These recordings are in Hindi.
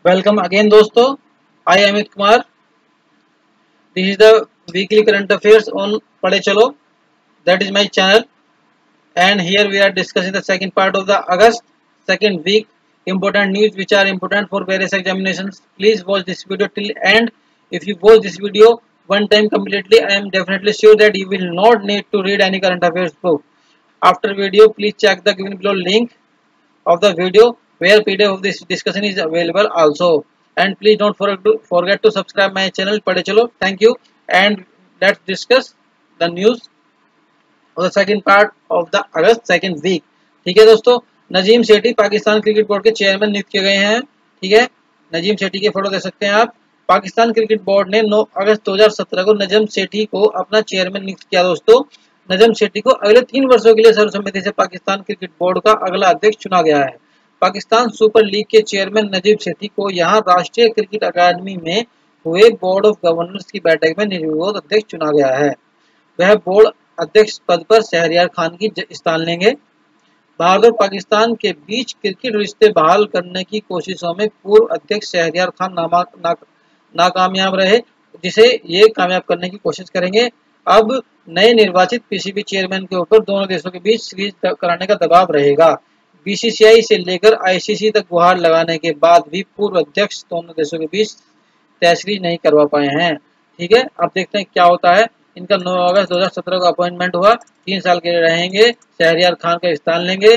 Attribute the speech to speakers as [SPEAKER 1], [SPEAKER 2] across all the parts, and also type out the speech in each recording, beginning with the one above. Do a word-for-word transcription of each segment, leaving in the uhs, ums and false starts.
[SPEAKER 1] Welcome again दोस्तों, I am Amit Kumar. This is the weekly current affairs on पढ़े चलो. That is my channel, and here we are discussing the second part of the August second week important news which are important for various examinations. Please watch this video till end. If you watch this video one time completely, I am definitely sure that you will not need to read any current affairs book. After video, please check the given below link of the video where P D F of this discussion is available also. And please don't forget to, forget to subscribe my channel पढ़े चलो. Thank you, and let's discuss the news of the second part of the August second week. ठीक है दोस्तों, नजीम सेठी पाकिस्तान क्रिकेट बोर्ड के चेयरमैन नियुक्त किए गए हैं. ठीक है, नजीम सेठी की फोटो दे सकते हैं आप. पाकिस्तान क्रिकेट बोर्ड ने नौ अगस्त दो हज़ार सत्रह को नजम सेठी को अपना चेयरमैन नियुक्त किया. दोस्तों, नजम सेठी को अगले तीन वर्षों के लिए सर्वसम्मति से पाकिस्तान क्रिकेट बोर्ड का अगला अध्यक्ष चुना गया है. पाकिस्तान सुपर लीग के चेयरमैन नजीम सेठी को यहां राष्ट्रीय क्रिकेट अकादमी में हुए बोर्ड ऑफ गवर्नर्स की बैठक में निर्विरोध अध्यक्ष चुना गया है. वह बोर्ड अध्यक्ष पद पर शहरयार खान की स्थान लेंगे. भारत और पाकिस्तान के बीच क्रिकेट रिश्ते बहाल करने की कोशिशों में पूर्व अध्यक्ष शहरयार खान नामा ना, नाकामयाब रहे, जिसे ये कामयाब करने की कोशिश करेंगे. अब नए निर्वाचित पीसीबी चेयरमैन के ऊपर दोनों देशों के बीच सीरीज कराने का दबाव रहेगा. बीसीसीआई से लेकर आईसीसी तक गुहार लगाने के बाद भी पूर्व अध्यक्ष दोनों देशों के बीच तय सीरीज नहीं करवा पाए हैं. ठीक है, अब देखते हैं क्या होता है. इनका नौ अगस्त दो हज़ार सत्रह को अपॉइंटमेंट हुआ. तीन साल के लिए रहेंगे. शहरयार खान का स्थान लेंगे.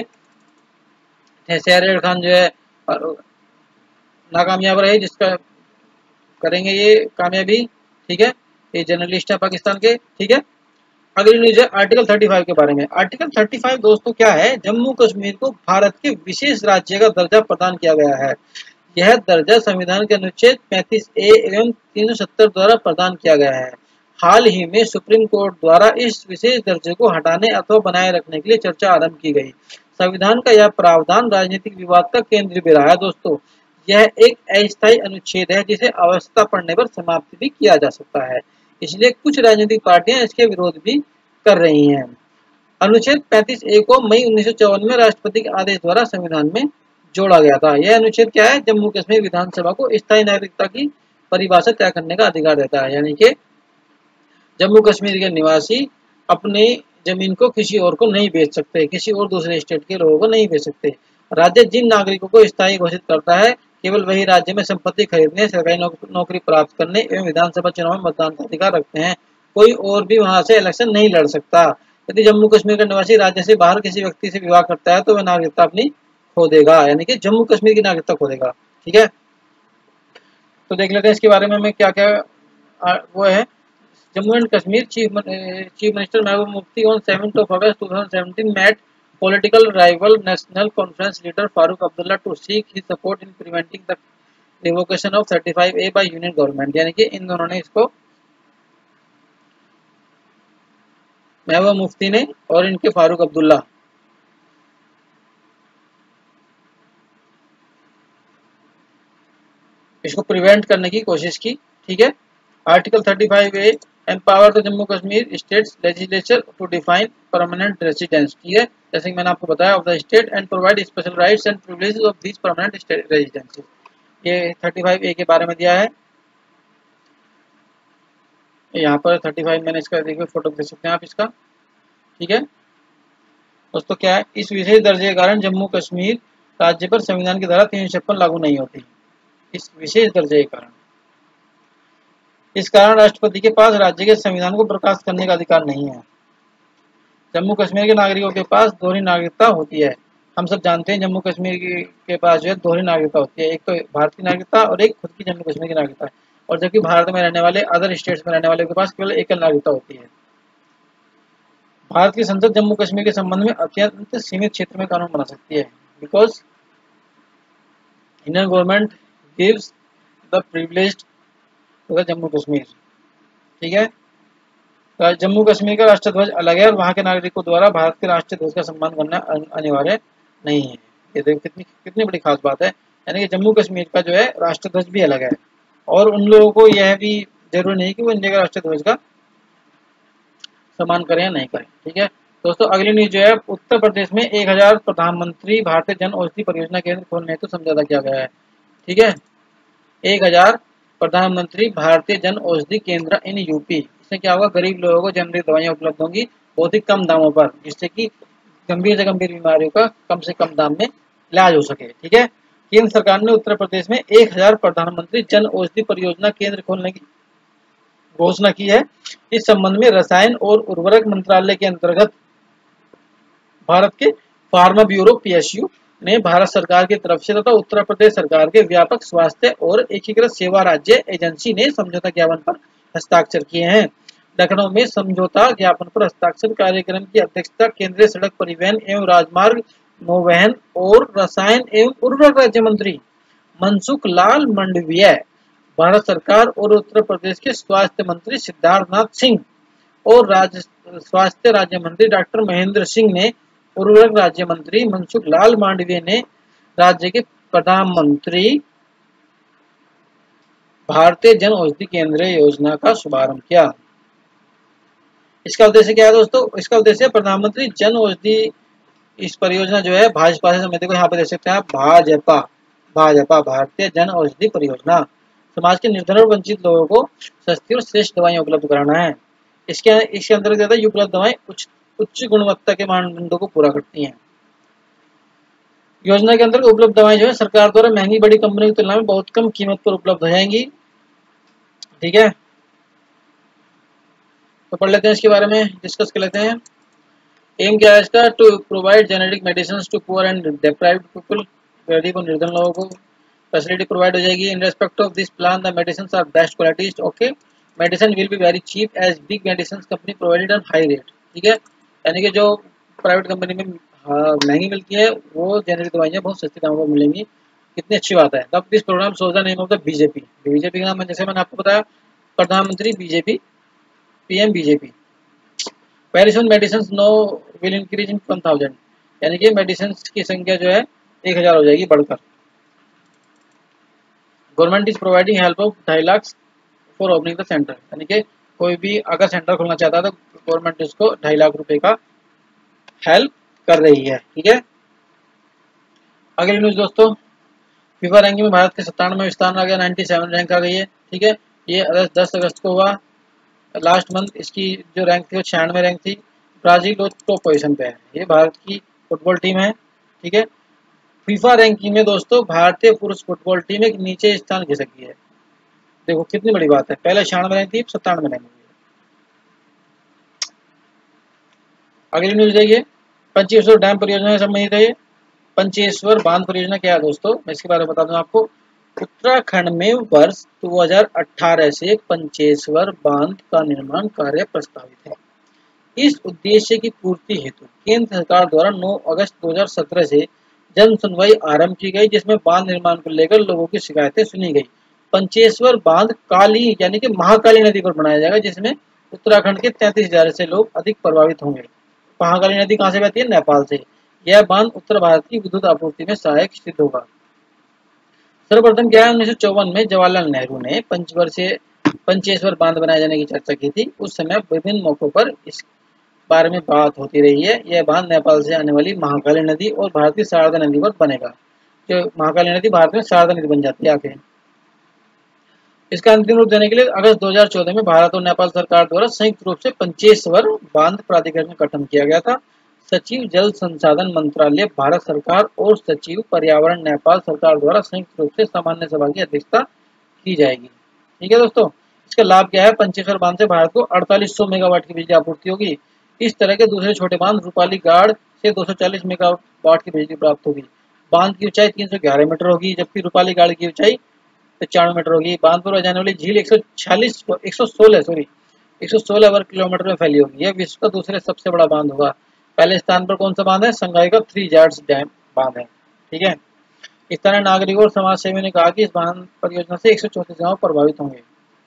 [SPEAKER 1] शहरयार खान जो है नाकामयाब रहे, जिसका करेंगे ये कामयाबी. ठीक है, ये जर्नलिस्ट है पाकिस्तान के. ठीक है, अगली न्यूज है आर्टिकल पैंतीस के बारे में. आर्टिकल पैंतीस दोस्तों क्या है? जम्मू कश्मीर को भारत के विशेष राज्य का दर्जा प्रदान किया गया है. यह दर्जा संविधान के अनुच्छेद पैंतीस ए एवं तीन सौ सत्तर द्वारा प्रदान किया गया है. हाल ही में सुप्रीम कोर्ट द्वारा इस विशेष दर्जे को हटाने अथवा बनाए रखने के लिए चर्चा आरंभ की गई. संविधान का यह प्रावधान राजनीतिक विवाद का केंद्र भी रहा है. दोस्तों, यह एक अस्थायी अनुच्छेद है जिसे आवश्यकता पड़ने पर समाप्त भी किया जा सकता है. इसलिए कुछ राजनीतिक पार्टियां इसके विरोध भी कर रही हैं. अनुच्छेद पैंतीस ए को मई उन्नीस सौ चौवन में राष्ट्रपति के आदेश द्वारा संविधान में जोड़ा गया था. यह अनुच्छेद क्या है? जम्मू कश्मीर विधानसभा को स्थायी नागरिकता की परिभाषा तय करने का अधिकार देता है. यानी कि जम्मू कश्मीर के निवासी अपनी जमीन को किसी और को नहीं बेच सकते, किसी और दूसरे स्टेट के लोगों को नहीं बेच सकते. राज्य जिन नागरिकों को स्थायी घोषित करता है केवल वही राज्य में संपत्ति खरीदने, सरकारी नौकरी प्राप्त करने एवं विधानसभा चुनाव में मतदान का अधिकार रखते हैं. कोई और भी वहां से इलेक्शन नहीं लड़ सकता. यदि जम्मू कश्मीर का निवासी राज्य से बाहर किसी व्यक्ति से विवाह करता है तो वह नागरिकता अपनी खो देगा, यानी कि जम्मू कश्मीर की नागरिकता खो देगा. ठीक है, तो देख लेते हैं इसके बारे में मैं क्या क्या वो है. Jammu and Kashmir chief chief minister Mehbooba Mufti on seventh of August two thousand seventeen met political rival National Conference leader Farooq Abdullah to seek his support in preventing the revocation of thirty-five A by union government. यानी कि इन दोनों ने इसको, महबूब मुफ्ती ने और इनके फारूक अब्दुल्ला, इसको प्रिवेंट करने की कोशिश की. ठीक है, आर्टिकल पैंतीस A empower the Jammu Kashmir states legislature to define permanent residence. ठीक है, जैसे कि मैंने आपको बताया, of the state and provide special rights and privileges of these permanent state residences. ये पैंतीस ए के बारे में दिया है. यहाँ पर पैंतीस मैंने इसका देखिए फोटो देख सकते हैं आप इसका. ठीक है दोस्तों, क्या है? इस विशेष दर्जे के कारण जम्मू कश्मीर राज्य पर संविधान की धारा तीन सौ छप्पन लागू नहीं होती. इस विशेष दर्जे के कारण इस कारण राष्ट्रपति के पास राज्य के संविधान को बर्खास्त करने का अधिकार नहीं है. जम्मू कश्मीर के नागरिकों के पास दोहरी नागरिकता होती है. हम सब जानते हैं जम्मू कश्मीर के पास जो है दोहरी नागरिकता होती है. एक तो भारत की नागरिकता और एक खुद की जम्मू कश्मीर की नागरिकता. और जबकि भारत में रहने वाले अदर स्टेट्स में रहने वाले के पास केवल एकल नागरिकता होती है. भारत की संसद जम्मू कश्मीर के संबंध में अत्यंत सीमित क्षेत्र में कानून बना सकती है, because Indian government gives the privileged Jammu Kashmir. ठीक है, जम्मू कश्मीर का राष्ट्र ध्वज अलग है और वहां के नागरिकों द्वारा भारत के राष्ट्रीय ध्वज का सम्मान करना अनिवार्य नहीं है. ये देखो कितनी कितनी बड़ी खास बात है. यानी कि जम्मू कश्मीर का जो है राष्ट्र ध्वज भी अलग है और उन लोगों को यह भी जरूरी नहीं कि वो इंडिया के राष्ट्रीय ध्वज का सम्मान करें या नहीं करें. ठीक है दोस्तों, अगली न्यूज जो है, उत्तर प्रदेश में एक हजार प्रधानमंत्री भारतीय जन औषधि परियोजना केंद्र खोलने हेतु समझौता किया गया है. ठीक है, एक हजार प्रधानमंत्री भारतीय जन औषधि केंद्र इन यूपी। इससे क्या होगा, गरीब लोगों को जेनरिक दवाइयाँ उपलब्ध होंगी बहुत ही कम दामों पर, जिससे कि गंभीर से गंभीर बीमारियों का कम से कम दाम में इलाज हो सके। ठीक है, केंद्र सरकार ने उत्तर प्रदेश में एक हजार प्रधानमंत्री जन औषधि परियोजना केंद्र खोलने की घोषणा की है। इस संबंध में रसायन और उर्वरक मंत्रालय के अंतर्गत भारत के फार्मा ब्यूरो पीएसयू ने भारत सरकार की तरफ से तथा उत्तर प्रदेश सरकार के व्यापक स्वास्थ्य और एकीकृत सेवा राज्य एजेंसी ने समझौता ज्ञापन पर हस्ताक्षर किए हैं। लखनऊ में समझौता ज्ञापन पर हस्ताक्षर कार्यक्रम की अध्यक्षता केंद्रीय सड़क परिवहन एवं राजमार्ग, नौवहन और रसायन एवं उर्वरक राज्य मंत्री मनसुख लाल मांडविया, भारत सरकार और उत्तर प्रदेश के स्वास्थ्य मंत्री सिद्धार्थनाथ सिंह और राज्य स्वास्थ्य राज्य मंत्री डॉक्टर महेंद्र सिंह ने उर्वरक राज्य मंत्री मनसुख लाल मांडविया ने राज्य के प्रधानमंत्री भारतीय जन औषधि केंद्र योजना का शुभारंभ किया। इसका उद्देश्य क्या है दोस्तों? इसका उद्देश्य प्रधानमंत्री जन औषधि, इस परियोजना जो है भाजपा से समिति को यहाँ पे देख सकते हैं, भाजपा भाजपा भारतीय जन औषधि परियोजना समाज के निर्धन और वंचित लोगों को सस्ती और श्रेष्ठ दवाइयाँ उपलब्ध कराना है। इसके इसके अंतर्गत ये उपलब्ध दवाएं उच्च उच्च गुणवत्ता के मानदंडों को पूरा करती हैं। योजना के अंतर्गत उपलब्ध दवाएं जो है सरकार द्वारा महंगी बड़ी कंपनियों की तुलना में बहुत कम कीमत पर उपलब्ध हो जाएंगी। ठीक है, तो पढ़ लेते हैं इसके बारे में, डिस्कस कर लेते हैं। एम क्या है इसका? To provide generic medicine to poor and deprived people, गरीब और निर्धन लोगों को फैसिलिटी प्रोवाइड हो जाएगी। In respect of this plan the medicine are best quality. Okay, medicine will be very cheap as big medicine company provided on high rate. ठीक है, यानी कि जो प्राइवेट कंपनी में महंगी मिलती है वो जेनेरिक दवाइयाँ बहुत सस्ती दामों पर मिलेंगी। कितनी अच्छी बात है। तब this program shows the name of the BJP, BJP का नाम है, जैसे मैंने आपको बताया प्रधानमंत्री BJP, PM BJP. Very soon medicine no will increase in one thousand, यानी कि मेडिसिन की संख्या जो है एक हजार हो जाएगी बढ़कर। Government is providing help of ढाई lakh for opening the centre, यानी कि कोई भी अगर सेंटर खोलना चाहता है तो गवर्नमेंट उसको ढाई लाख रुपए का हेल्प कर रही है। ठीक है, अगली न्यूज दोस्तों, फीफा रैंकिंग में भारत के सत्तानवे स्थान आ गया, सत्तानवे रैंक आ गई है। ठीक है, ये दस अगस्त को हुआ लास्ट मंथ। इसकी जो रैंक थी वो छियानवे रैंक थी। ब्राजील टॉप पोजीशन पे है, ये भारत की फुटबॉल टीम है। ठीक है, फीफा रैंकिंग में दोस्तों भारतीय पुरुष फुटबॉल टीम एक नीचे स्थान खिसक गई है। देखो कितनी बड़ी बात है, पहले छियानवे रैंक थी, सत्तानवे रैंक। अगली न्यूज देखिए, पंचेश्वर डैम परियोजना से संबंधित है। पंचेश्वर बांध परियोजना क्या है दोस्तों, मैं इसके बारे में बता दूं आपको। उत्तराखंड में वर्ष दो हज़ार अठारह से पंचेश्वर बांध का निर्माण कार्य प्रस्तावित है। इस उद्देश्य की पूर्ति हेतु केंद्र सरकार द्वारा नौ अगस्त दो हज़ार सत्रह से जन सुनवाई आरंभ की गई, जिसमें बांध निर्माण को लेकर लोगों की शिकायतें सुनी गई। पंचेश्वर बांध काली यानी कि महाकाली नदी पर बनाया जाएगा, जिसमें उत्तराखंड के तैंतीस हजार से लोग अधिक प्रभावित होंगे। महाकाली नदी कहाँ से बहती है? नेपाल से। यह बांध उत्तर भारत की विद्युत आपूर्ति में सहायक सिद्ध होगा। सर्वप्रथम क्या है, उन्नीस सौ चौवन में जवाहरलाल नेहरू ने पंचवर्षीय पंचेश्वर बांध बनाए जाने की चर्चा की थी। उस समय विभिन्न मौकों पर इस बारे में बात होती रही है। यह बांध नेपाल से आने वाली महाकाली नदी और भारत की शारदा नदी पर बनेगा। जो महाकाली नदी भारत में शारदा नदी बन जाती है आगे। इसका अंतिम रूप देने के लिए अगस्त दो हज़ार चौदह में भारत और नेपाल सरकार द्वारा संयुक्त रूप से पंचेश्वर बांध प्राधिकरण का गठन किया गया था। सचिव जल संसाधन मंत्रालय भारत सरकार और सचिव पर्यावरण नेपाल सरकार द्वारा संयुक्त रूप से सामान्य सभा की अध्यक्षता की जाएगी। ठीक है दोस्तों, इसका लाभ क्या है? पंचेश्वर बांध से भारत को अड़तालीस सौ मेगावाट की बिजली आपूर्ति होगी। इस तरह के दूसरे छोटे बांध रूपाली गाड़ से दो सौ चालीस मेगावाट की बिजली प्राप्त होगी। बांध की ऊंचाई तीन सौ ग्यारह मीटर होगी, जबकि रूपाली गाड़ की ऊंचाई पचानवे मीटर होगी। बांध पर जाने वाली झील एक सौ छियालीस एक सौ सोलह सॉरी एक सौ सोलह वर्ग किलोमीटर में फैली होगी। यह विश्व का दूसरे सबसे बड़ा बांध होगा। पहले स्थान पर कौन सा बांध है? संघाई का थ्री जार्ड्स डैम बांध है। ठीक है, इस तरह नागरिकों और समाज सेवियों ने कहा कि इस बांध परियोजना से एक सौ चौंतीस गांव प्रभावित होंगे।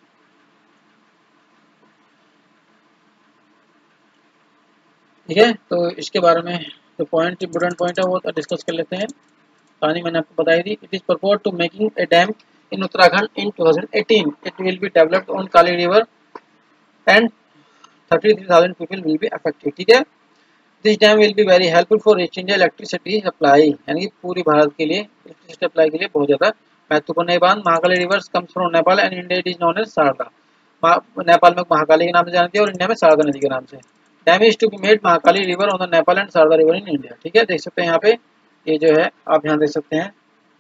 [SPEAKER 1] ठीक है, तो इसके बारे में जो पॉइंट इंपोर्टेंट पॉइंट है वो डिस्कस कर लेते हैं। कहानी मैंने आपको बताई थी। It is propose to making a dam in Uttarakhand in twenty eighteen. It will be developed on Kali River and thirty-three thousand people will be affected. ठीक है, this dam will be very helpful for East India electricity supply, यानी कि पूरी भारत के लिए इलेक्ट्रिसिटी सप्लाई के लिए बहुत ज़्यादा महत्वपूर्ण बांध, Mahakali rivers comes from Nepal and India it is known as Sharda. Nepal में महाकाली के नाम से जानती है और इंडिया में शारदा नदी के नाम से। Dam is to be made Mahakali river on the Nepal and Sharda river in India. ठीक है, देख सकते हैं यहाँ पे, ये जो है आप ध्यान दे सकते हैं,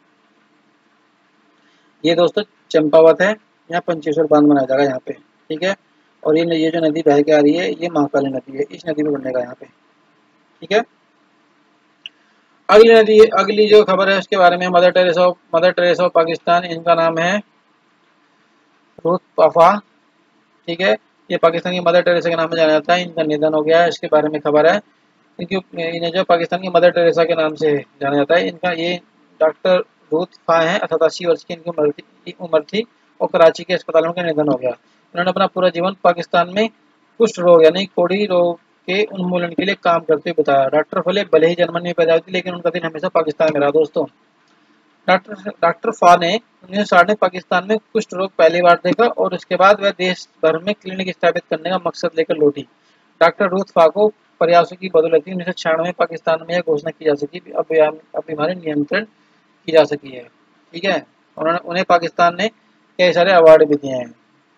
[SPEAKER 1] ये दोस्तों चंपावत है, यहाँ पंचेश्वर बांध बनाया जाएगा यहाँ पे। ठीक है, और ये ये जो नदी बह के आ रही है ये महाकाली नदी है, इस नदी में बनेगा यहाँ पे। ठीक है, अगली नदी, अगली जो खबर है उसके बारे में, mother Teresa of mother Teresa of Pakistan, इनका नाम है रूथ पाफा। ठीक है, ये पाकिस्तान की मदर टेरेसा के नाम में जाना जाता है, इनका निधन हो गया है, इसके बारे में खबर है। इनकी इन्हें जो पाकिस्तान की मदर टेरेसा के नाम से जाना जाता है, इनका ये डॉक्टर रूथ फा है, सतासी वर्ष की इनकी उम्र थी उम्र थी और कराची के अस्पताल में उनका निधन हो गया। उन्होंने अपना पूरा जीवन पाकिस्तान में कुष्ठ रोग यानी कोढ़ी रोग के उन्मूलन के लिए काम करते हुए बताया। डॉक्टर फले भले ही जर्मनी में पैदा हुई थी, लेकिन उनका दिन हमेशा पाकिस्तान में रहा दोस्तों। डॉक्टर डॉक्टर फा ने उन्नीस सौ साठ में पाकिस्तान में कुष्ठ रोग पहली बार देखा और उसके बाद वह देश भर में क्लिनिक स्थापित करने का मकसद लेकर लौटी। डॉक्टर रूथ फा को प्रयासों की बदौलत उन्नीस सौ छियानवे में पाकिस्तान में यह घोषणा की जा सकी अब अब बीमारी नियंत्रण की जा सकी है। ठीक है, उन्होंने उन्हें पाकिस्तान ने कई सारे अवार्ड भी दिए हैं।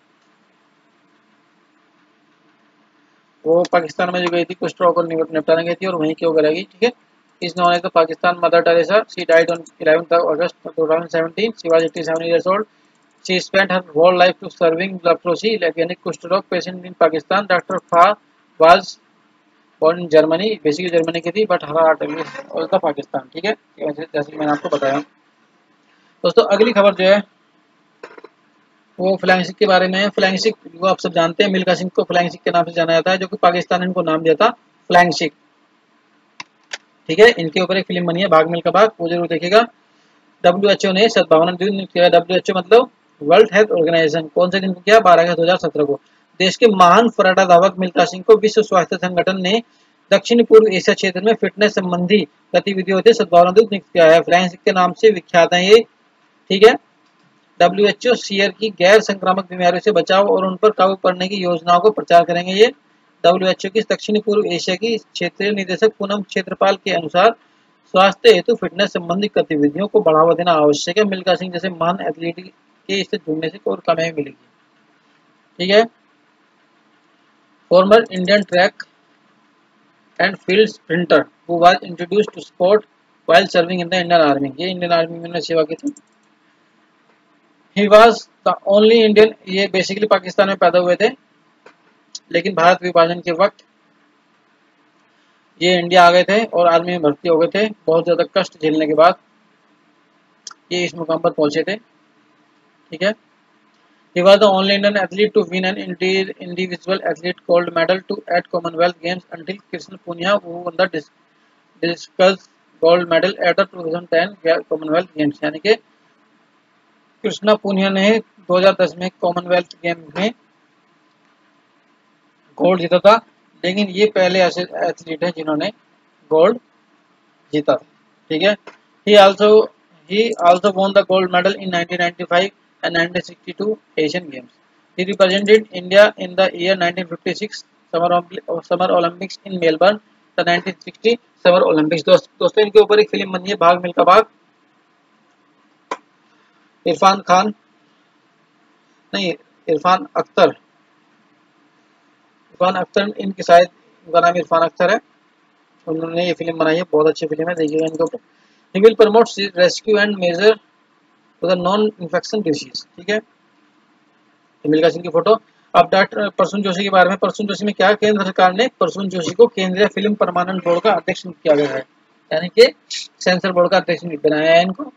[SPEAKER 1] वो पाकिस्तान में जो गई थी कुष्ठ रोग को निपटाने गई थी और वहीं क्यों करेगी। ठीक है, is known as the Pakistan Mother Teresa. She died on eleventh of August twenty seventeen. She was eighty-seven years old. She spent her whole life to serving leprosy, यानी कुष्ठ रोग पेशेंट इन पाकिस्तान। डॉक्टर फा was born in Germany, basically Germany की थी, बट हर हार्ट था पाकिस्तान। ठीक है, जैसे कि मैंने आपको बताया दोस्तों। अगली खबर जो है वो फ्लाइंग सिख के बारे में है। फ्लाइंग सिख वो आप सब जानते हैं, मिल्खा सिंह को फ्लाइंग सिख के नाम से जाना जाता है, जो कि पाकिस्तान ने इनको नाम दिया था फ्लाइंग सिख। ठीक है, इनके ऊपर एक फिल्म बनी है भाग मिल्खा भाग, वो जरूर देखिएगा। डब्ल्यू एच ओ ने सद्भावना दिन किया। डब्ल्यू एच ओ मतलब वर्ल्ड हेल्थ ऑर्गेनाइजेशन, कौन से दिन को किया? बारह अगस्त दो हजार सत्रह को। देश के महान फर्राटा धावक मिल्खा सिंह को विश्व स्वास्थ्य संगठन ने दक्षिण पूर्व एशिया क्षेत्र में फिटनेस संबंधी गतिविधियों से सद्भावना दूत नियुक्त किया है। फ्लाइंग सिख के नाम से विख्यात है ये। ठीक है, डब्ल्यू एच ओ सीयर की गैर संक्रामक बीमारियों से बचाव और उन पर काबू पाने की योजनाओं को प्रचार करेंगे। ये डब्ल्यू एच ओ की दक्षिण पूर्व एशिया की क्षेत्रीय निदेशक पूनम क्षेत्रपाल के अनुसार स्वास्थ्य हेतु फिटनेस संबंधी गतिविधियों को बढ़ावा देना आवश्यक है। मिल्खा सिंह जैसे महान एथलीट के इससे जुड़ने से और कामयाबी मिलेगी। ठीक है, former Indian track and field sprinter who was introduced to sport while serving in the Indian army, ये इंडियन आर्मी में सेवा की थी। He was the only Indian, ये बेसिकली पाकिस्तान में पैदा हुए थे, लेकिन भारत विभाजन के वक्त ये इंडिया आ गए थे और आर्मी में भर्ती हो गए थे। बहुत ज्यादा कष्ट झेलने के बाद ये इस मुकाम पर पहुंचे थे। ठीक है, he was the only Indian athlete to win an individual athlete gold medal to at Commonwealth Games until Krishna Punia, who won the discus gold medal at the twenty ten Commonwealth Games। यानी कि कृष्णा पुनिया ने दो हज़ार दस में कॉमनवेल्थ गेम में गोल्ड जीता था, लेकिन ये पहले ऐसे एथलीट हैं जिन्होंने गोल्ड जीता था। ठीक है, he also he also won the gold medal in nineteen ninety-five and nineteen sixty-two Asian Games. He represented India in the year nineteen fifty-six Summer Summer Olympics in Melbourne, the nineteen sixty Summer Olympics। दोस्त, दोस्तों इनके ऊपर एक फिल्म बनी है भाग मिल्खा भाग। इरफान खान नहीं इरफान अख्तर इरफान अख्तर इनकी शायद उनका नाम इरफान अख्तर है, उन्होंने ये फिल्म बनाई है, बहुत अच्छी फिल्म है, देखिएगा इनके ऊपर। He will promote rescue and measure to the non-infection disease। ठीक है, मिल्खा सिंह की फोटो। अब डॉक्टर प्रसून जोशी के बारे में। प्रसून जोशी में क्या, केंद्र सरकार ने प्रसून जोशी को केंद्रीय फिल्म प्रमाणन बोर्ड का अध्यक्ष नियुक्त किया गया है, यानी कि सेंसर बोर्ड का अध्यक्ष बनाया है इनको।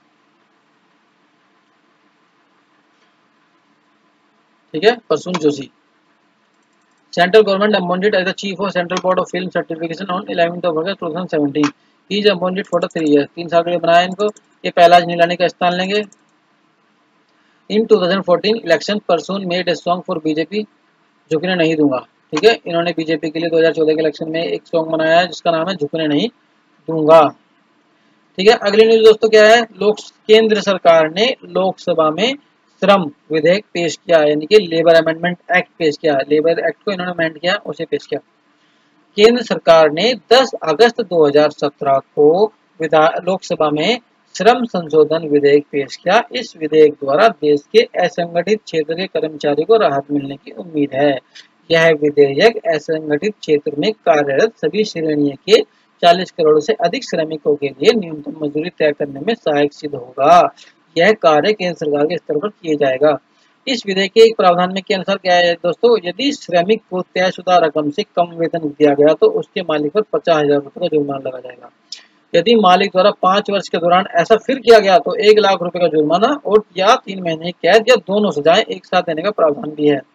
[SPEAKER 1] ठीक है, Prasoon Joshi central government appointed as the chief of central board of film certification on eleventh of August two thousand seventeen. He is appointed for the three years, तीन साल के लिए बनाया इनको। ये पहला नीलानी का स्थान लेंगे। In two thousand fourteen election Prasoon made a song for BJP, झुकने नहीं दूंगा। ठीक है, इन्होंने बीजेपी के लिए दो हज़ार चौदह के इलेक्शन में एक सॉन्ग बनाया है जिसका नाम है झुकने नहीं दूंगा। ठीक है, अगली न्यूज दोस्तों क्या है, लोक केंद्र सरकार ने लोकसभा में श्रम विधेयक पेश किया, यानी कि लेबर अमेंडमेंट एक्ट पेश किया। लेबर एक्ट को इन्होंने अमेंड किया, उसे पेश किया। केंद्र सरकार ने दस अगस्त दो हज़ार सत्रह को लोकसभा में श्रम संशोधन विधेयक पेश किया। इस विधेयक द्वारा देश के असंगठित क्षेत्र के कर्मचारी को राहत मिलने की उम्मीद है। यह विधेयक असंगठित क्षेत्र में कार्यरत सभी श्रेणियों के चालीस करोड़ से अधिक श्रमिकों के लिए न्यूनतम मजदूरी तय करने में सहायक सिद्ध होगा। यह कार्य केंद्र सरकार के स्तर पर किया जाएगा। इस विधेयक के एक प्रावधान में के अनुसार क्या है दोस्तों, यदि श्रमिक को तयशुदा रकम से कम वेतन दिया गया तो उसके मालिक पर पचास हजार रुपए का जुर्माना लगा जाएगा। यदि मालिक द्वारा पांच वर्ष के दौरान ऐसा फिर किया गया तो एक लाख रुपए का जुर्माना और या तीन महीने की कैद या दोनों सजाएं एक साथ देने का प्रावधान भी है।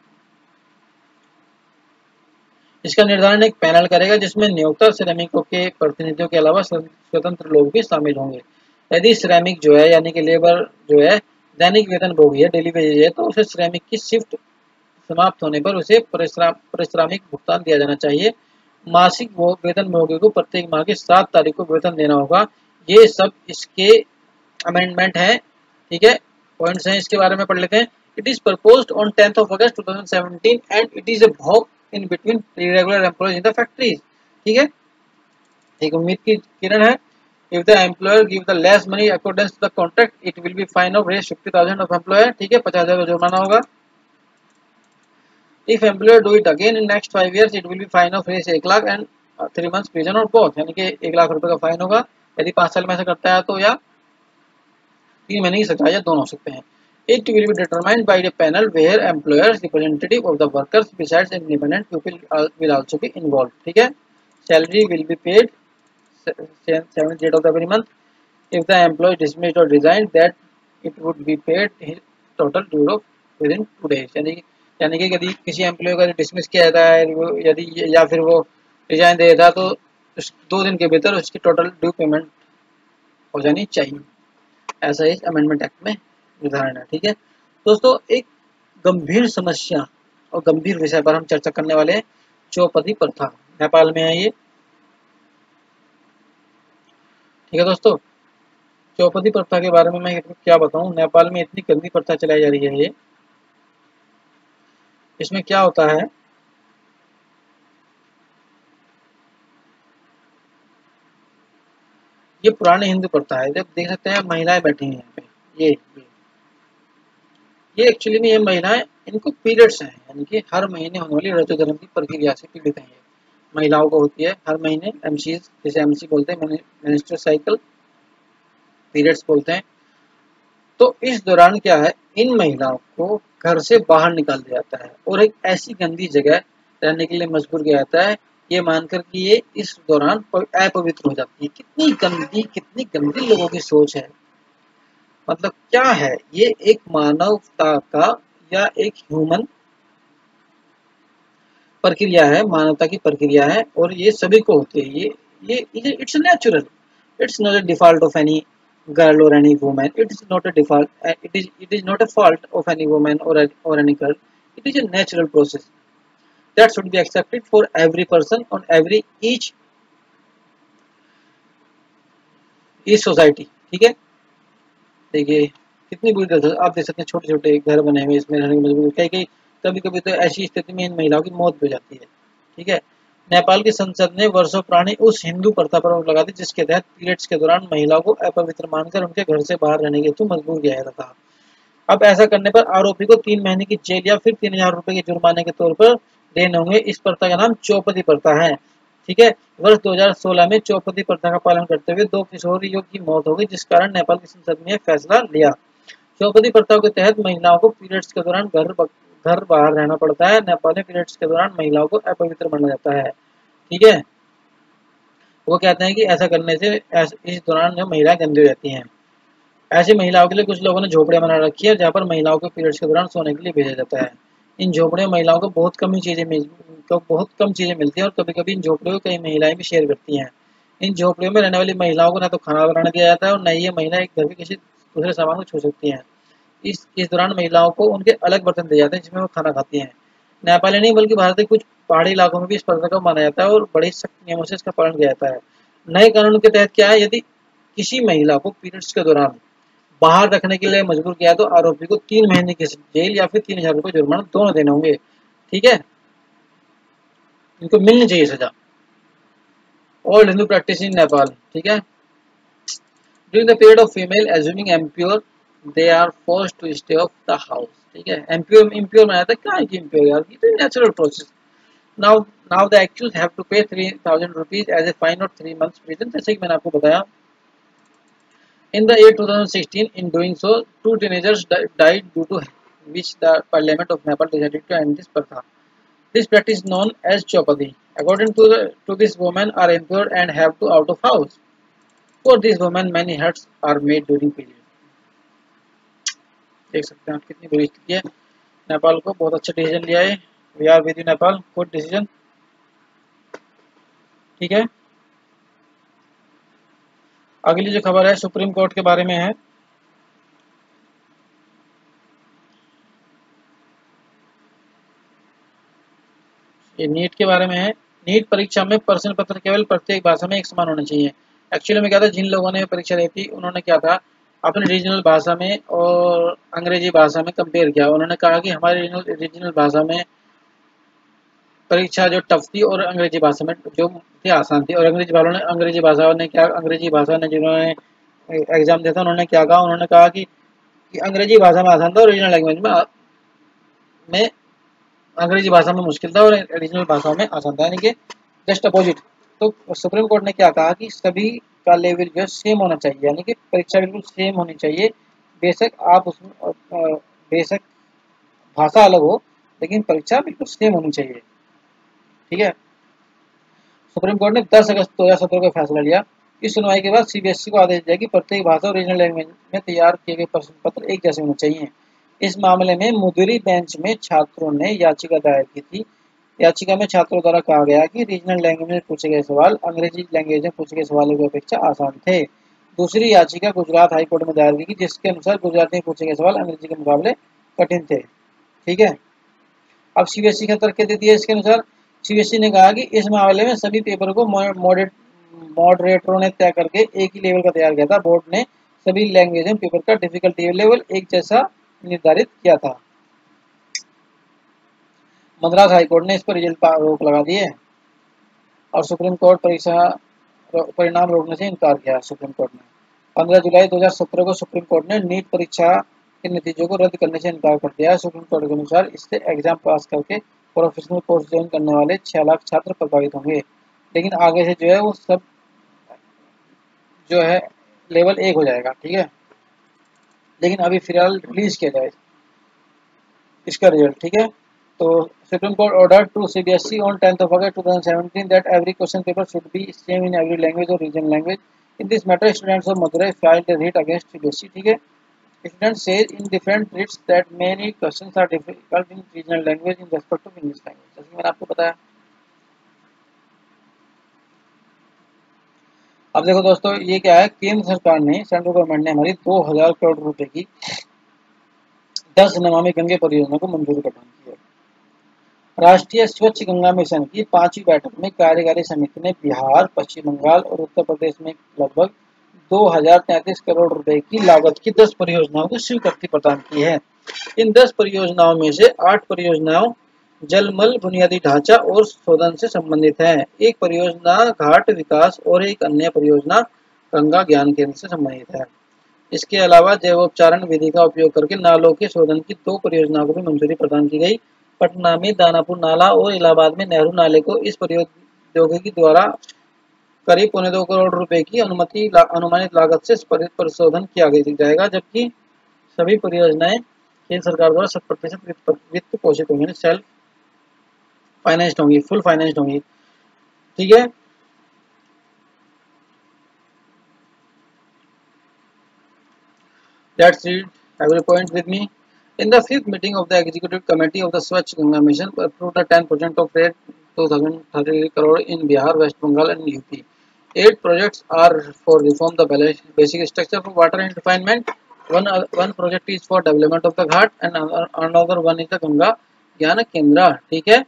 [SPEAKER 1] इसका निर्धारण एक पैनल करेगा जिसमें नियोक्ता श्रमिकों के प्रतिनिधियों के अलावा स्वतंत्र लोग भी शामिल होंगे। यदि श्रमिक जो है यानी कि लेबर जो है दैनिक वेतन भोगी है, डेली वेजेज है, तो उसे श्रमिक की शिफ्ट समाप्त होने पर उसे पारिश्रमिक भुगतान दिया जाना चाहिए। मासिक वेतन भोगी को प्रत्येक माह की सात तारीख को वेतन देना होगा। ये सब इसके अमेंडमेंट है, ठीक है, पॉइंट्स हैं, इसके बारे में पढ़ लेते हैं। It is proposed on tenth of August two thousand seventeen and it is a bog in between irregular employees in the factories। ठीक है, एक उम्मीद की किरण है। If the employer give the less money according to the contract, it will be fine of raise fifty thousand of employer। ठीक है, पचास हजार का जुर्माना होगा। If employer do it again in next five years, it will be fine of raise एक lakh and three months prison or both। यानी कि एक लाख रुपए का फाइन होगा यदि पांच साल में ऐसा करता है तो, या तीन महीने की सजा या दोनों हो सकते हैं। It will be determined by the panel where employers representative of the workers besides independent people will also be involved। ठीक है, salary will be paid seventh date of every month। If the employee dismissed or resigned, that it would be paid his total due of within two days। यानी यानी कि यदि किसी एम्प्लॉय को डिसमिस किया जाता है यदि या फिर वो रिजाइन दे देता है तो उस दो दिन के भीतर उसकी टोटल ड्यू पेमेंट हो जानी चाहिए। ऐसा इस अमेंडमेंट एक्ट में निर्धारण है। ठीक है दोस्तों, एक गंभीर समस्या और गंभीर विषय पर हम चर्चा करने वाले हैं, चौपदी प्रथा। नेपाल में है ये। ठीक है दोस्तों, चौपदी प्रथा के बारे में मैं क्या बताऊं। नेपाल में इतनी गंदी प्रथा चलाई जा रही है ये। इसमें क्या होता है, ये पुराने हिंदू प्रथा है। जब देख सकते हैं महिलाएं बैठी हैं यहाँ पे, ये ये ये एक्चुअली में ये महिलाएं, इनको पीरियड्स हैं, यानी कि हर महीने होने वाली ऋतु धर्म की प्रक्रिया से पीड़ित हैं। ये महिलाओं को होती है हर महीने एमसीज, जैसे एमसी बोलते हैं, मेंस्ट्रुअल साइकिल, पीरियड्स बोलते हैं। तो इस दौरान क्या है, इन महिलाओं को घर से बाहर निकाल दिया जाता है और एक ऐसी गंदी जगह रहने के लिए मजबूर किया जाता है, ये मानकर कि ये इस दौरान अपवित्र हो जाती है। कितनी गंदी कितनी गंदी लोगों की सोच है। मतलब क्या है, ये एक मानवता का या एक ह्यूमन प्रक्रिया है, मानवता की प्रक्रिया है और ये सभी को होती है। ये ये it's natural, it's not a default of any girl or any woman। It is not a default, uh, it is it is not a fault of any woman or a, or any girl। It is a natural process that should be accepted for every person on every each each society। ठीक है, देखिए कितनी बुरी तरह आप देख सकते हैं, छोटे छोटे घर बने हुए, इसमें रहने की मजबूरी, कई कई कभी कभी तो ऐसी स्थिति में इन महिलाओं की मौत भी हो जाती है। ठीक है, नेपाल की संसद ने वर्षों पुरानी उस हिंदू प्रथा पर रोक लगा दी जिसके तहत पीरियड्स के दौरान महिलाओं को अपवित्र मानकर उनके घर से बाहर रहने के हेतु मजबूर किया जाता था। अब ऐसा करने पर आरोपी को तीन महीने की जेल या फिर तीन हजार रुपए के जुर्माने के तौर पर देने होंगे। इस प्रथा का नाम चौपदी प्रथा है। ठीक है, वर्ष दो हजार सोलह में चौपदी प्रथा का पालन करते हुए दो किशोरियों की मौत हो गई, जिस कारण नेपाल की संसद ने फैसला लिया। चौपदी प्रथा के तहत महिलाओं को पीरियड्स के दौरान घर घर बाहर रहना पड़ता है। नेपाल में पीरियड्स के दौरान महिलाओं को अपवित्र माना जाता है। ठीक है, वो कहते हैं कि ऐसा करने से इस दौरान जो महिलाएं गंदी हो जाती हैं। ऐसी महिलाओं के लिए कुछ लोगों ने झोपड़ियां बना रखी है जहाँ पर महिलाओं को पीरियड्स के दौरान सोने के लिए भेजा जाता है। इन झोपड़ियों में महिलाओं को बहुत कम चीजें मिल तो बहुत कम चीजें मिलती हैं और कभी कभी इन झोपड़ियों को कई महिलाएं भी शेयर करती हैं। इन झोपड़ियों में रहने वाली महिलाओं को ना तो खाना बनाने दिया जाता है और न ही ये महिला एक घर के किसी दूसरे सामान को छू सकती हैं। इस इस दौरान महिलाओं को उनके अलग बर्तन दिए जाते हैं जिसमें वो खाना खाती हैं। नेपाल ही नहीं बल्कि भारत के कुछ पहाड़ी इलाकों में भी इस प्रथा को माना जाता है और बड़ी सख्त नियमों से इसका पालन किया जाता है। नए कानून के तहत क्या है, यदि किसी महिला को पीरियड्स के दौरान बाहर रखने के लिए मजबूर किया तो आरोपी को तीन महीने की जेल या फिर तीन हजार रुपए जुर्माना दोनों देने होंगे। ठीक है, इनको मिलनी चाहिए सजा। Old Hindu practice in Nepal. ठीक है, during the period of female assuming impure they are forced to stay off the house. ठीक है, एम्प्योर इम्प्योर बनाया था, क्या है कि इम्प्योर यार, ये तो natural process. Now now the accuse have to pay three thousand rupees as a fine or three months prison, जैसे कि मैंने आपको बताया। In the year twenty sixteen, in doing so, two teenagers di died due to which the Parliament of Nepal decided to end this pratha. This practice known as chaupadi. According to the, to this, women are impure and have to out of house. For these women, many huts are made during period. देख सकते हैं आप कितनी बुरी स्थिति है नेपाल को। बहुत अच्छा डिसीजन लिया है, we are with you Nepal, good decision. ठीक है, अगली जो खबर है सुप्रीम कोर्ट के बारे में है। ये नीट के बारे में है। नीट परीक्षा में प्रश्न पत्र केवल प्रत्येक भाषा में एक समान होने चाहिए। एक्चुअली में क्या था, जिन लोगों ने परीक्षा दी थी उन्होंने क्या था, अपने रीजनल भाषा में और अंग्रेजी भाषा में कंपेयर किया। उन्होंने कहा कि हमारी रीजनल भाषा में परीक्षा जो टफ थी और अंग्रेजी भाषा में जो थी आसान थी। और अंग्रेजी वालों ने अंग्रेजी भाषा ने क्या अंग्रेजी भाषा ने जिन्होंने एग्जाम दिया था उन्होंने क्या कहा, उन्होंने कहा कि, कि अंग्रेजी भाषा में आसान था और रीजनल लैंग्वेज में में अंग्रेजी भाषा में मुश्किल था और रीजनल भाषाओं में आसान था, यानी कि जस्ट अपोजिट। तो सुप्रीम कोर्ट ने क्या कहा कि सभी का लेवल जो है सेम होना चाहिए, यानी कि परीक्षा बिल्कुल सेम होनी चाहिए। बेशक आप उसमें बेशक भाषा अलग हो लेकिन परीक्षा बिल्कुल सेम होनी चाहिए। ठीक है, सुप्रीम कोर्ट ने दस अगस्त दो हज़ार सत्रह को फैसला लिया। इस सुनवाई के बाद सीबीएसई को आदेश दिया कि प्रत्येक भाषा और रीजनल लैंग्वेज में तैयार किए गए प्रश्न पत्र एक जैसे होने चाहिए। इस मामले में मुदरी बेंच में छात्रों ने याचिका दायर की थी। याचिका में छात्रों द्वारा कहा गया कि रीजनल लैंग्वेज में पूछे गए सवाल अंग्रेजी लैंग्वेज में पूछे गए सवालों की अपेक्षा आसान थे। दूसरी याचिका गुजरात हाईकोर्ट में दायर की जिसके अनुसार गुजराती में पूछे गए सवाल अंग्रेजी के मुकाबले कठिन थे। ठीक है, अब सीबीएसई का तर्क दे दिया। इसके अनुसार सीबीएसई ने कहा कि इस मामले में सभी पेपर को मॉडरेट मॉडरेटरों ने तय करके एक ही लेवल का तैयार किया था। बोर्ड ने सभी लैंग्वेज में पेपर का डिफिकल्टी लेवल एक जैसा निर्धारित किया था। मद्रास हाईकोर्ट ने इस पर रिजल्ट पर रोक लगा दी है और सुप्रीम कोर्ट परीक्षा परिणाम रोकने से इनकार किया। सुप्रीम कोर्ट ने पंद्रह जुलाई दो हज़ार सत्रह को सुप्रीम कोर्ट ने नीट परीक्षा के नतीजों को रद्द करने से इनकार कर दिया है। सुप्रीम कोर्ट के अनुसार इससे एग्जाम पास करके प्रोफेशनल कोर्स ज्वाइन करने वाले छह लाख छात्र प्रभावित होंगे, लेकिन आगे से जो है वो सब जो है लेवल एक हो जाएगा। ठीक है, लेकिन अभी फिलहाल रिलीज किया जाए इसका रिजल्ट। ठीक है, तो supreme court order to CBSE on tenth of August two thousand seventeen that every question paper should be same in every language और regional language. In this matter students of Madurai filed a writ against CBSE. ठीक है, students say in different writs that many questions are difficult in regional language in respect of English language। जैसे मैंने आपको बताया। अब देखो दोस्तों, ये क्या है, केंद्र सरकार ने सेंट्रल गवर्नमेंट ने हमारी दो हज़ार करोड़ रुपए की दस नमामि गंगे परियोजना को मंजूरी प्रदान की है। राष्ट्रीय स्वच्छ गंगा मिशन की पांचवी बैठक में कार्यकारी समिति ने बिहार, पश्चिम बंगाल और उत्तर प्रदेश में लगभग दो हजार तैंतीस करोड़ रुपए की लागत की दस परियोजनाओं को स्वीकृति प्रदान की है। इन दस परियोजनाओं में से आठ परियोजनाओं जलमल बुनियादी ढांचा और शोधन से संबंधित है, एक परियोजना घाट विकास और एक अन्य परियोजना गंगा ज्ञान केंद्र से संबंधित है। इसके अलावा जैवोपचारण विधि का उपयोग करके नालों के शोधन की दो परियोजनाओं को भी मंजूरी प्रदान की गई। पटना में दानापुर नाला और इलाहाबाद में नेहरू नाले को इस प्रौद्योगिकी द्वारा करीब पौने दो करोड़ रुपए की अनुमति ला, अनुमानित लागत से परिशोधन किया जाएगा, जबकि सभी परियोजनाएं केंद्र सरकार द्वारा शत प्रतिशत वित्त पोषित होंगी, सेल्फ फाइनेंस्ड होंगी, फुल फाइनेंस्ड होंगी। ठीक है, let's read every point with me. In the fifth meeting of the executive committee of the Swachh Ganga Mission, approved the ten percent of rate two thousand thirty crore in Bihar, West Bengal, and U P. Eight projects are for reform the basic structure for water and refinement. One uh, one project is for development of the ghat, and another, another one is the Ganga Jnana Kendra. ठीक है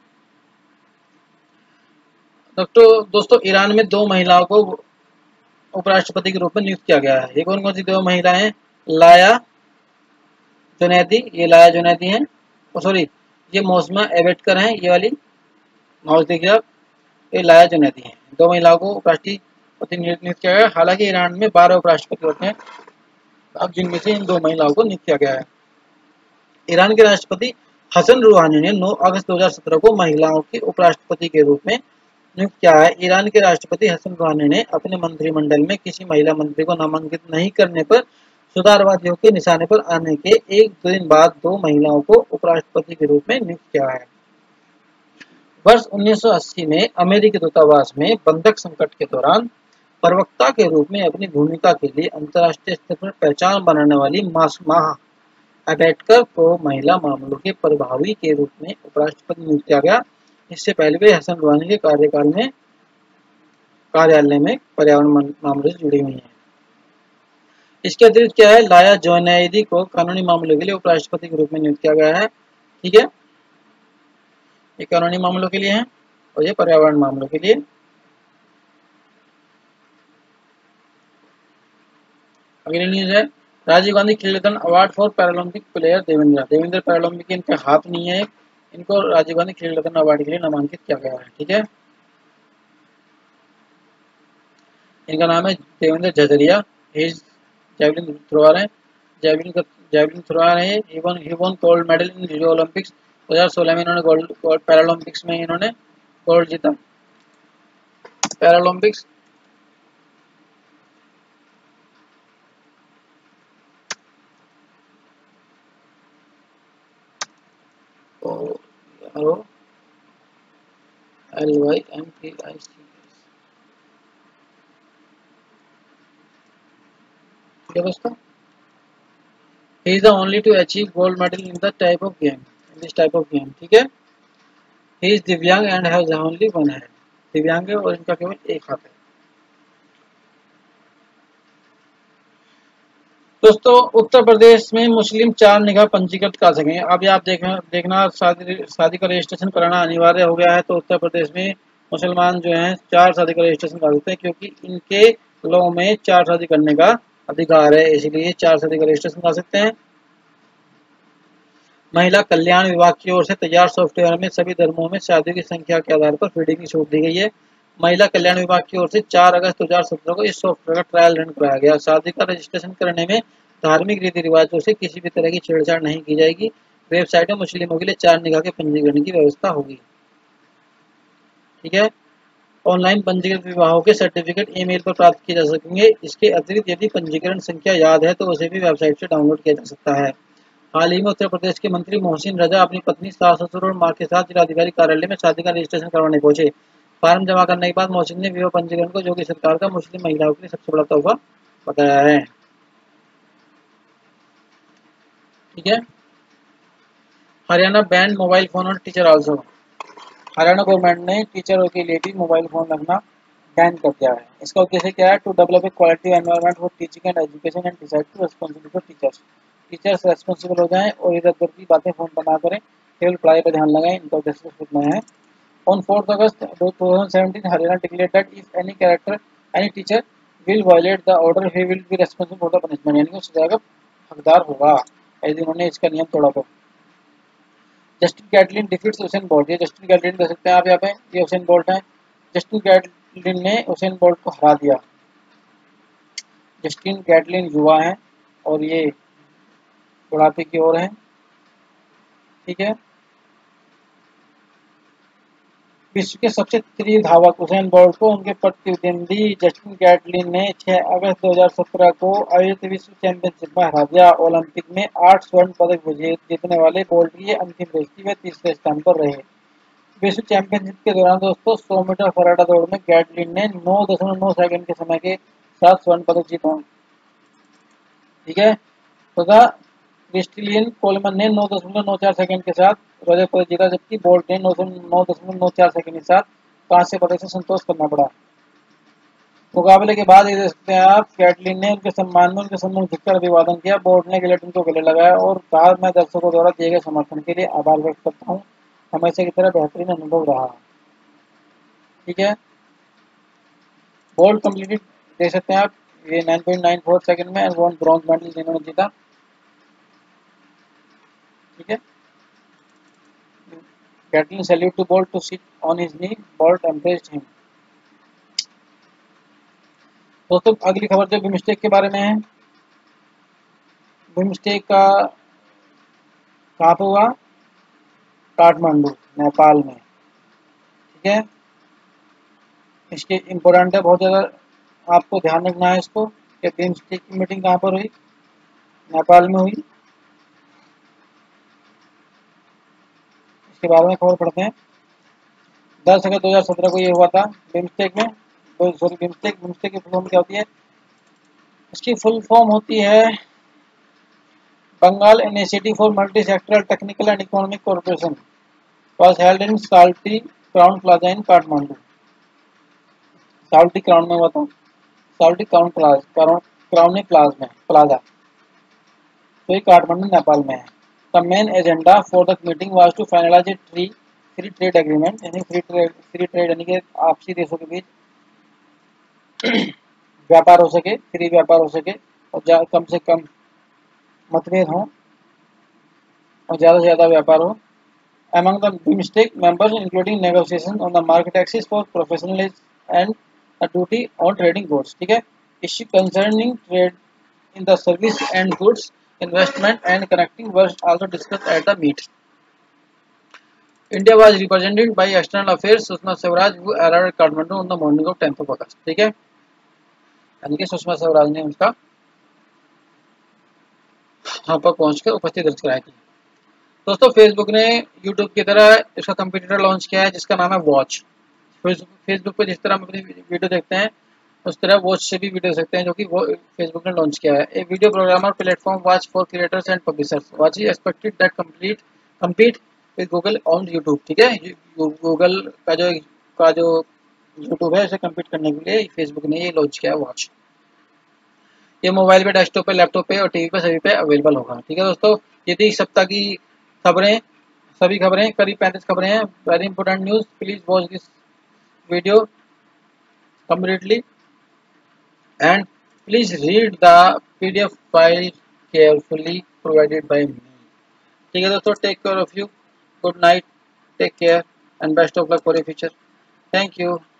[SPEAKER 1] दोस्तों दोस्तों ईरान में दो महिलाओं को उपराष्ट्रपति के रूप में नियुक्त किया गया है। ये कौन कौन सी दो महिलाएं? लाया जुनैदी, ये लाया जुनैदी हैं, सॉरी ये मौसमा एवेटकर हैं, ये वाली माउस देखिए आप, ये लाया जुनैदी हैं। दो महिलाओं को राष्ट्रीय उपराष्ट्रपति नियुक्त किया गया। हालांकि ईरान में बारह उपराष्ट्रपति होते हैं, अब जिनमें से इन दो महिलाओं को नियुक्त किया गया है। ईरान के राष्ट्रपति हसन रूहानी ने नौ अगस्त दो हज़ार सत्रह को महिलाओं के उपराष्ट्रपति के रूप में नियुक्त किया है। ईरान के राष्ट्रपति हसन रूहानी ने अपने मंत्रिमंडल में किसी महिला मंत्री को नामांकित नहीं करने पर सुधारवादियों के निशाने पर आने के एक दो दिन बाद दो महिलाओं को उपराष्ट्रपति के रूप में नियुक्त किया है। वर्ष उन्नीस सौ अस्सी में अमेरिकी दूतावास में बंधक संकट के दौरान प्रवक्ता के रूप में अपनी भूमिका के लिए अंतर्राष्ट्रीय स्तर पर पहचान बनाने वाली मासूमाह अबेडकर को महिला मामलों के प्रभारी के रूप में उपराष्ट्रपति नियुक्त किया गया। इससे पहले वे हसन रूहानी के कार्यकाल में कार्यालय में पर्यावरण मामलों से जुड़ी हुई हैं। इसके अतिरिक्त क्या है, लाया जोनैदी को कानूनी मामलों के लिए उपराष्ट्रपति के रूप में नियुक्त किया गया है। ठीक है, ये कानूनी मामलों के लिए है और ये पर्यावरण मामलों के लिए। अगली न्यूज है, Rajiv Gandhi Khel Ratna award for paralympic player Devendra. Devendra paralympic, इनका हाथ नहीं है, इनको राजीव गांधी खेल रत्न अवार्ड के लिए नामांकित किया गया है। ठीक है, इनका नाम है देवेंद्र झझरिया। जैवलिन थ्रोअर है, जैवलिन जैवलिन थ्रोअर है। He won he won gold medal in Rio Olympics दो हज़ार सोलह में। इन्होंने गोल्ड गोल्ड पैरालंपिक्स में इन्होंने गोल्ड जीता। Paralympics L Y M P I C. ठीक है दोस्तों, he is the only to achieve gold medal in the type of game in this type of game। ठीक है, he is दिव्यांग and has only one hand। दिव्यांग है और इनका केवल एक हाथ है। दोस्तों, उत्तर प्रदेश में मुस्लिम चार निकाह पंजीकृत कर सकेंगे। अभी आप देखना देखना शादी शादी का रजिस्ट्रेशन कराना अनिवार्य हो गया है, तो उत्तर प्रदेश में मुसलमान जो हैं चार शादी का रजिस्ट्रेशन कर सकते हैं, क्योंकि इनके लॉ में चार शादी करने का अधिकार है, इसलिए चार शादी का रजिस्ट्रेशन कर सकते हैं। महिला कल्याण विभाग की ओर से तैयार सॉफ्टवेयर में सभी धर्मों में शादियों की संख्या के आधार पर फीडिंग की छूट दी गई है। महिला कल्याण विभाग की ओर से चार अगस्त दो हज़ार सत्रह को इस सॉफ्टवेयर का ट्रायल रन कराया गया। शादी का रजिस्ट्रेशन करने में धार्मिक रीति रिवाजों से किसी भी तरह की छेड़छाड़ नहीं की जाएगी। वेबसाइट में मुस्लिमों के लिए चार निकाह के पंजीकरण की व्यवस्था होगी। ठीक है, ऑनलाइन पंजीकृत विवाहों के सर्टिफिकेट ईमेल पर प्राप्त किए जा सकेंगे। इसके अतिरिक्त यदि पंजीकरण संख्या याद है तो उसे भी वेबसाइट से डाउनलोड किया जा सकता है। हाल ही में उत्तर प्रदेश के मंत्री मोहसिन रजा अपनी पत्नी, सास ससुर और मां के साथ जिलाधिकारी कार्यालय में शादी का रजिस्ट्रेशन करवाने पहुंचे। फार्म जमा करने के बाद मोहसिन ने विवाह पंजीकरण को योगी सरकार का मुस्लिम महिलाओं के लिए सबसे बड़ा तोहफा बताया है। ठीक है, हरियाणा बैन मोबाइल फोन और टीचर आल्सो। हरियाणा गवर्नमेंट ने टीचरों के लिए भी मोबाइल फोन रखना बैन कर दिया है। इसका उद्देश्य क्या है, to develop a quality environment for teaching and education and decide to responsibility for teachers. Teachers responsible हो जाएं और इधर उधर की बातें फोन पर ना करें, केवल पढ़ाई पर ध्यान लगाएं। इनका उद्देश्य इतना है। ऑन फोर्थ अगस्त दो हज़ार सत्रह Haryana declared that if any character any teacher will violate the order he will be responsible for the punishment, यानी कि सजा का हकदार होगा यदि उन्होंने इसका नियम तोड़ा तो। Justin Gatlin defeats Usain Bolt. ये जस्टिन गैटलिन देख सकते हैं आप यहाँ पे, ये उसेन बोल्ट है। जस्टिन गैटलिन ने उसेन बोल्ट को हरा दिया। जस्टिन गैटलिन युवा है और ये बुढ़ापे की ओर है। ठीक है, विश्व के सबसे तेज धावक उसेन बोल्ट को उनके प्रतिद्वंदी जस्टिन गैटलिन ने छह अगस्त दो हज़ार सत्रह को आयोजित विश्व चैंपियनशिप में हरा दिया। ओलंपिक में आठ स्वर्ण पदक जीतने वाले बोल्ट की अंतिम रेस थी, वे तीसरे स्थान पर रहे। विश्व चैंपियनशिप के दौरान दोस्तों सौ मीटर फराडा दौड़ में गैटलिन ने नौ दशमलव नौ सेकंड के समय के साथ स्वर्ण पदक जीता। ठीक है, तथा क्रिस्टिलियन कोलमन ने नौ दशमलव नौ चार सेकंड के साथ रजत पदक जीता, जबकि बोल्ट ने नौ दशमलव नौ चार सेकंड के साथ कांस्य पदक से संतोष करना पड़ा। मुकाबले के बाद ये देख सकते हैं आप, गैटलिन ने उनके सम्मान में उनके सम्मान झुककर अभिवादन किया। बोल्ट ने गिलेटिन को गले लगाया और कहा, मैं दर्शकों द्वारा दिए गए समर्थन के लिए आभार व्यक्त करता हूँ, हमेशा की तरह बेहतरीन अनुभव रहा। ठीक है, बोल्ट कंप्लीटेड देख सकते हैं आप, ये नौ पॉइंट नौ चार सेकंड में एंड वन ब्रॉन्ज मेडल जिन्होंने जीता। ठीक है, Gatlin salute to Bolt to sit on his knee. Bolt embraced him. दोस्तों अगली खबर जो बिमस्टेक के बारे में है, बिमस्टेक का कहाँ पे हुआ, काठमांडू नेपाल में, ठीक है। इसके इम्पोर्टेंट है बहुत ज़्यादा, आपको ध्यान रखना है इसको कि बिमस्टेक की मीटिंग कहाँ पर हुई, नेपाल में हुई। इसके बारे में खबर पढ़ते हैं। दस अगस्त दो हज़ार सत्रह को ये हुआ था बिमस्टेक में, सॉरी बिमस्टेक बिमस्टेक की फुल फॉर्म क्या होती है, इसकी फुल फॉर्म होती है Bengal initiative for multi sectoral technical and economic cooperation, was held in Soaltee crown plaza in Kathmandu. Soaltee crown में हुआ था, Soaltee crown plaza, crown plaza में प्लाजा, तो ये काठमांडू नेपाल में है। The main agenda for the meeting was to finalize a tree free trade agreement, यानी फ्री ट्रेड फ्री ट्रेड यानी कि आपसी देशों के बीच व्यापार हो सके, फ्री व्यापार हो सके और कम से कम मतभेद हो और ज़्यादा से ज़्यादा व्यापार हो। Among the BIMSTEC members including negotiations on the market access for professionals and the duty on trading goods, ठीक है। Issue concerning trade in the service and goods, investment and connecting were also discussed at the meet. India was represented by External Affairs Sushma Swaraj, who arrived at Kathmandu on the morning of tenth of August, ठीक है। यानी कि सुषमा स्वराज ने उनका वहाँ पर पहुंचकर उपस्थिति दर्ज कराई थी। दोस्तों फेसबुक ने यूट्यूब की तरह इसका कंप्यूटर लॉन्च किया है जिसका नाम है वॉच। फेसबुक पे जिस तरह हम अपनी वीडियो देखते हैं उस तरह वॉच से भी वीडियो देख सकते हैं, जो कि वो फेसबुक ने लॉन्च किया है। A video programmer platform watch for creators and publishers. Watch is expected that complete compete with Google on YouTube, ठीक है। गूगल का जो का जो यूट्यूब है उसे कम्पीट करने के लिए फेसबुक ने ये लॉन्च किया है वॉच। ये मोबाइल पे, डेस्कटॉप पे, लैपटॉप पे और टीवी पे सभी पे अवेलेबल होगा, ठीक है दोस्तों। ये थी इस सप्ताह की खबरें, सभी खबरें, करीब पैंतीस खबरें हैं। Very important news, please watch this video completely and please read the PDF file carefully provided by me, ठीक है दोस्तों। Take care of you, good night, take care and best of luck for your future. Thank you.